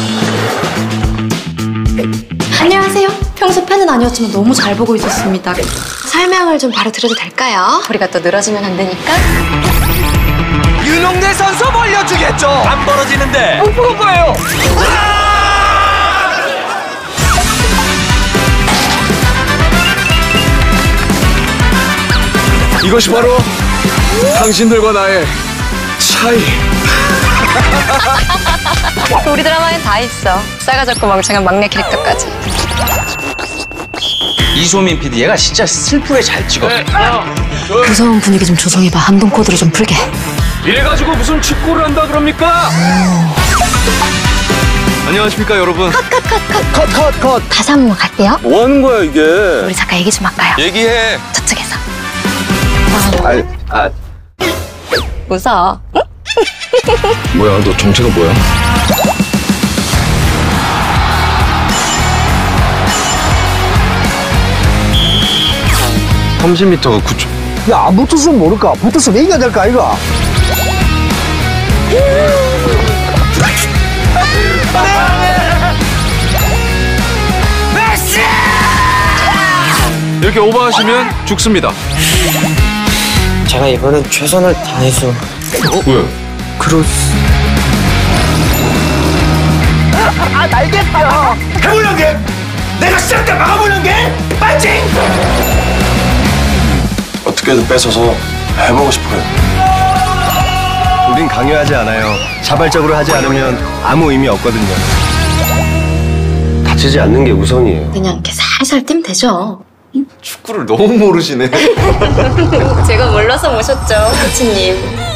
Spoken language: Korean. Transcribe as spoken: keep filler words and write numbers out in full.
안녕하세요. 평소 팬은 아니었지만 너무 잘 보고 있었습니다. 설명을 좀 바로 드려도 될까요? 우리가 또 늘어지면 안 되니까. 윤홍래 선수 벌려주겠죠. 안 벌어지는데 못 보는 거예요. 이것이 바로 당신들과 나의 차이. 우리 드라마엔 다 있어. 싸가지 없고 멍청한 막내 캐릭터까지. 이소민 피디 얘가 진짜 슬프게 잘 찍어. 네. 무서운 분위기 좀 조성해봐. 한동 코드로 좀 풀게. 이래가지고 무슨 직구를 한다 그럽니까? 안녕하십니까 여러분. 컷컷컷컷. 다시 한 번 갈게요. 뭐 하는 거야 이게? 우리 잠깐 얘기 좀 할까요? 얘기해. 저쪽에서. 아, 아. 웃어. 응? 뭐야 너 정체가 뭐야? 삼십 미터가 구 초. 야, 안 붙었으면 모를까? 붙었으면 얘기가 될까, 이거? 이렇게 오버하시면 죽습니다. 제가 이번엔 최선을 다해서. 어? 왜? 그렇... 아, 날겠다. 해보려는 게 내가 시작 때 막아보려는 게 맞지? 어떻게든 뺏어서 해보고 싶어요. 우린 강요하지 않아요. 자발적으로 하지 않으면 아무 의미 없거든요. 다치지 않는 게 우선이에요. 그냥 이렇게 살살 뛰면 되죠. 축구를 너무 모르시네. 제가 몰라서 모셨죠, 코치님.